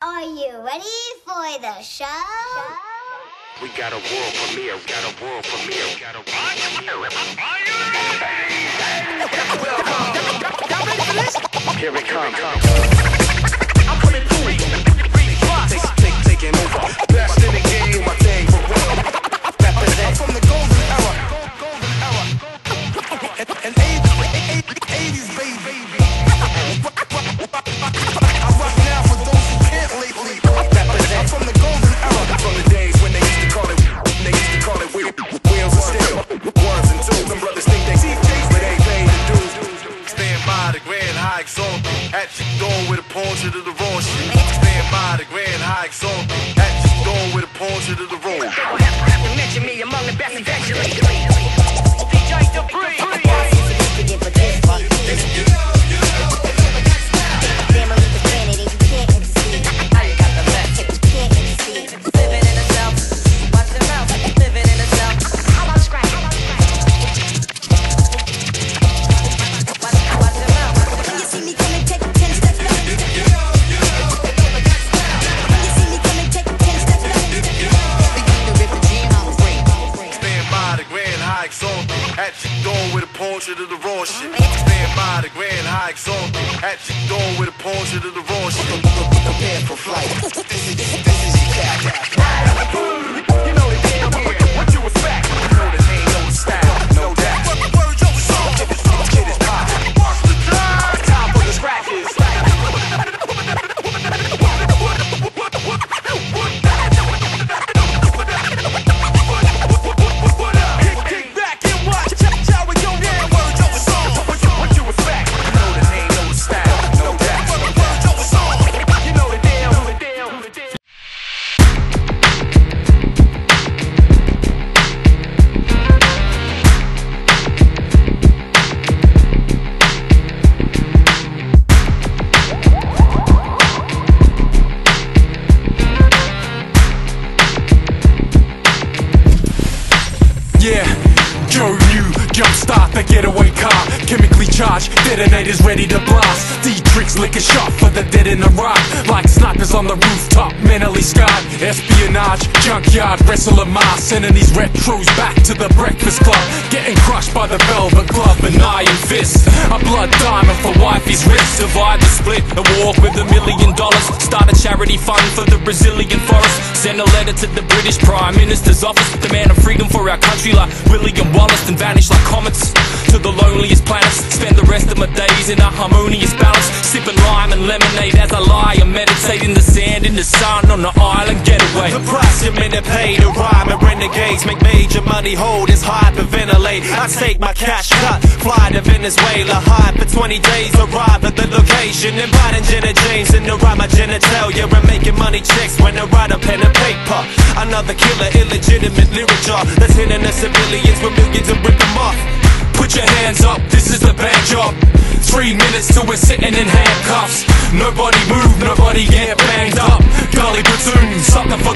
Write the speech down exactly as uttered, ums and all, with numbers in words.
Are you ready for the show? We got a world premiere, got a world premiere, got a world premiere. Are you ready? Here it comes. I'm coming through. Take, take, taking over. Best in the game, do my thing for real. I'm from the golden era. Golden era. And eighties, baby. I rock now for those who can't lately. I'm from the golden era. From the days when they used to call it, they used to call it wheels of steel. Ones and twos, them brothers think they see things, but they ain't paying the dues. Stand by the grand high exalted. At your door with a punch to the wrong shit. Stand by the grand high exalted. At your door with a punch to the wrong. Have to mention me among the best eventually. D J Debris. At your door with a punch to the wrong shit. Stand by the grand high exalted. At your door with a punch to the wrong shit. Prepare for flight. This is this is your cat. You know the damn yeah. What you expect? You know the name, no style, no doubt. Words over song. Kid is pop. Watch the time. Time for the scratches. Yeah, Joe New, jumpstart the getaway car. Chemically charged, detonators ready to blast. D-Tricks lick a shot for the dead in Iraq. Like snipers on the rooftop, mentally scarred. Espionage, junkyard, wrestler mask. Sending these retros back to the breakfast club. Getting crushed by the velvet glove and iron fist. A blood diamond for wifey's wrist. Survived the split, a walk with a million dollars. Start a charity fund for the Brazilian forest. Send a letter to the British Prime Minister's office. Demanding freedom for our country like William Wallace. And vanish like comets to the loneliest planets. Spend the rest of my days in a harmonious balance. Sipping lime and lemonade as I lie and meditate in the sand, in the sun, on the island getaway. The price you're meant to pay to rhyme and renegades. Make major money hold is hyperventilate. I take my cash cut, fly to Venezuela. Hide for twenty days, arrive at the location. Inviting Jenna James in to ride my genitalia. And making money checks when I write a pen and paper. Another killer, illegitimate literature that's hitting the civilians with millions and rip them off. Put your hands up, this is the bad job. Three minutes till we're sitting in handcuffs. Nobody move, nobody get banged up. Gully platoon, something for